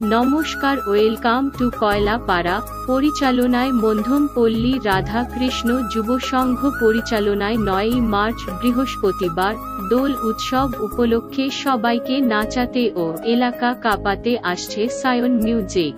নমস্কার, welcome to Koylapara. পরিচালনায় মধ্যম পল্লী রাধা কৃষ্ণ যুব সংঘ পরিচালনায় 9ই মার্চ বৃহস্পতিবার দোল উৎসব উপলক্ষে সবাইকে নাচাতে ও এলাকা কাঁপাতে আসছে সায়ন মিউজিক।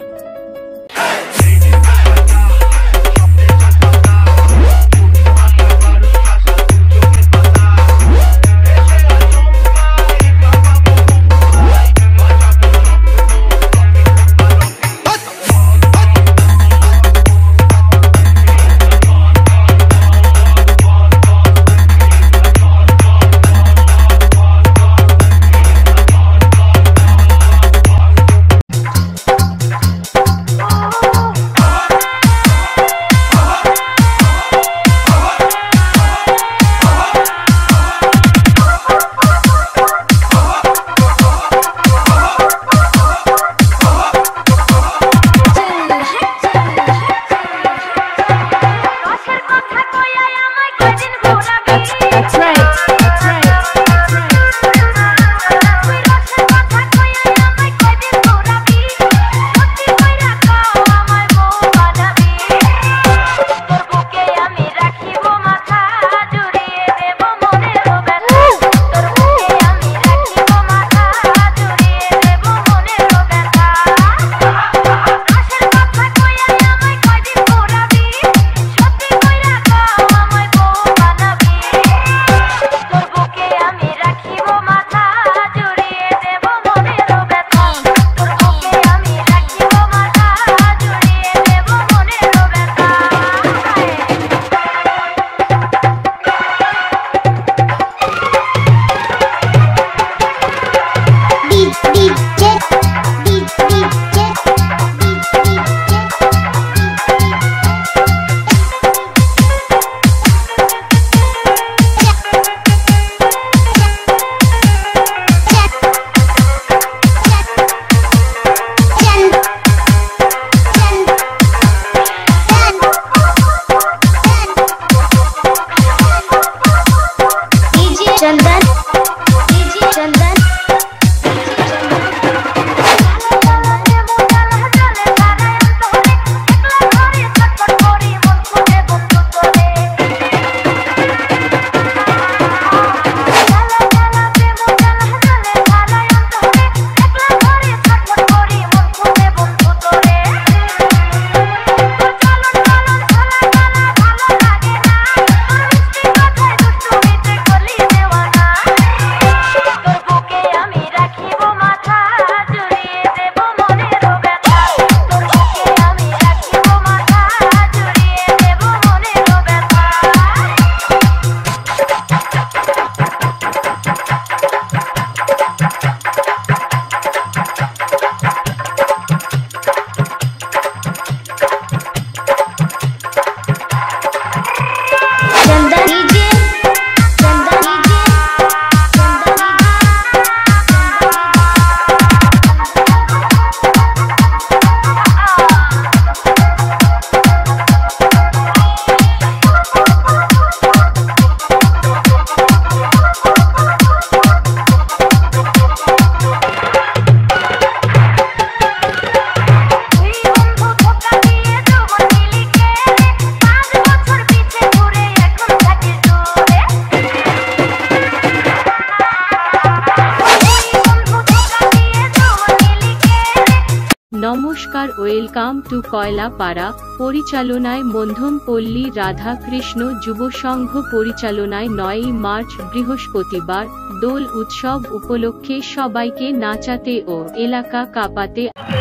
নমস্কার, ওয়েলকাম টু কয়লাপাড়া। পরিচালনায় মধ্যম পল্লী রাধা কৃষ্ণ যুব সংঘ পরিচালনায় 9ই মার্চ বৃহস্পতিবার দোল উৎসব উপলক্ষে সবাইকে নাচাতে ও এলাকা কাঁপাতে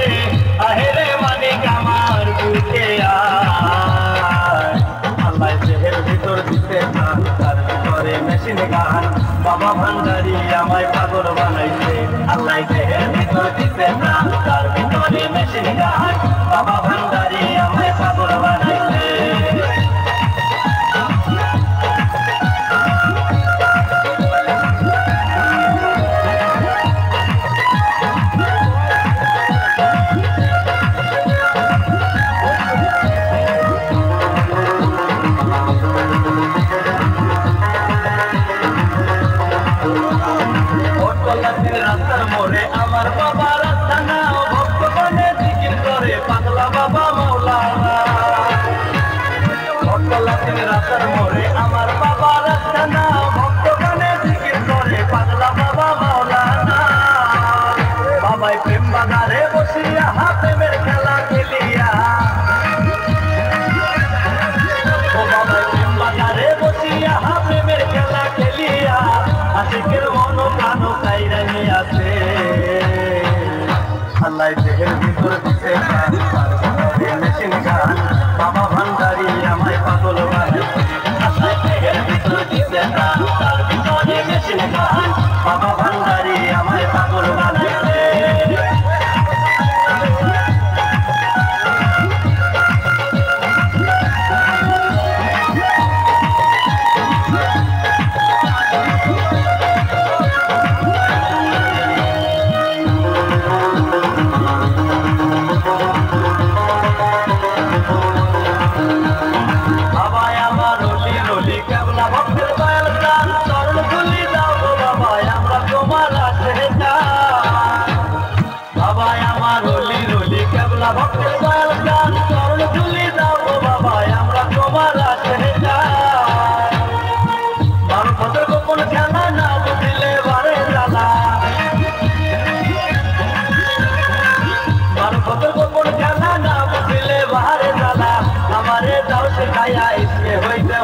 বাবা ভান্ডারি আমায় পাগল বানাইছে, আল্লাহ দেহের ভিতর দিতে না, তার ভিতরে মেশিন গান। বাবা ভান্ডারি আমায় পাগল বানাইছে। রাস্তার মোড়ে আমার বাবা রাস্তা না ভক্ত বাজারে বসিয়া প্রেমের খেলা খেলিয়া ও বাবা প্রেম বাজারে বসিয়া প্রেমের খেলা খেলিয়া আশিকের মন প্রাণ কাইরা নিয়াছে আল্লাহ দেহের ভিতর দিতে মেশিন গান বাবা ভান্ডারি আমায় পাগল বানাইছে আল্লাহ দেহের ভিতর দিতে তার ভিতরে মেশিন গান বাবা ভান্ডারি আমায় পাগল বানাইছে ভক্তের দয়াল গান চরণ তুলি দাও গো বাবা আমরা তোমার আশে যাই মানবতার গোপন খেলা না বুঝিলে বারে জ্বালা মানবতার গোপন খেলা না বুঝিলে বারে জ্বালা আমারে দাও শেখাইয়া ইসে হইতে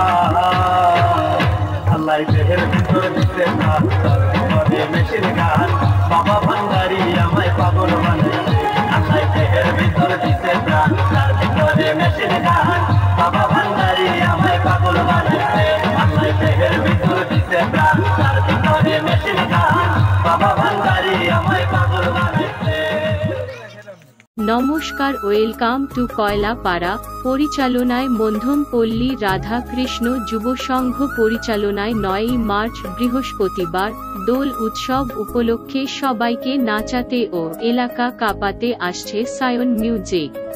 আল্লাহ দেহের ভিতর দিতে মেশিন গান বাবা ভান্ডারি আমায় পাগল বানাইছে আল্লাহ দেহের ভিতর দিতে প্রাণ তার ভিতরে মেশিন গান বাবা ভান্ডারি আমায় পাগল বানাইছে আল্লাহ দেহের ভিতর দিতে প্রাণ তার ভিতরে মেশিন গান বাবা ভান্ডারি আমায় পাগল বানাইছে। নমস্কার, ওয়েলকাম টু কয়লা পাড়া। পরিচালনায় মধ্যম পল্লী রাধা কৃষ্ণ যুব সংঘ পরিচালনায় 9ই মার্চ বৃহস্পতিবার দোল উৎসব উপলক্ষে সবাইকে নাচাতে ও এলাকা কাঁপাতে আসছে সায়ন মিউজিক।